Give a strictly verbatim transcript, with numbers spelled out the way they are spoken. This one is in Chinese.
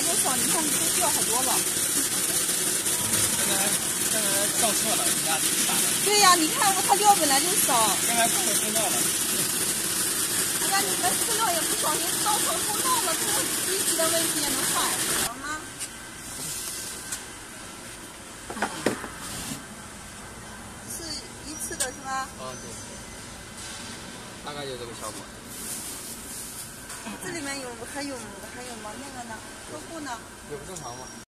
就少，你看你都掉好多了。 刚才刚才照错了，人家打的。 对呀、你看我它料本来就少。 刚才碰碰到了。 我看你们饲料也不小心到时候碰到了，这个机器的问题也能坏，好吗？是一次的是吧？ 啊，对。大概就这个效果。 这里面有还有还有吗？那个呢？客户呢？ 也不正常吗？